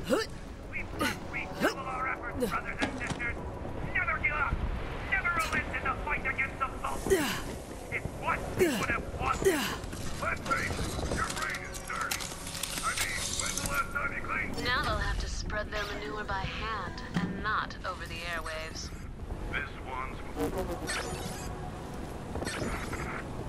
We must redouble our efforts, brothers and sisters. Never give up. Never relent in the fight against the foe. It's what we would have won. Let's see. Your brain is dirty. I mean, when's the last time you cleaned? Now they'll have to spread their manure by hand and not over the airwaves. This one's...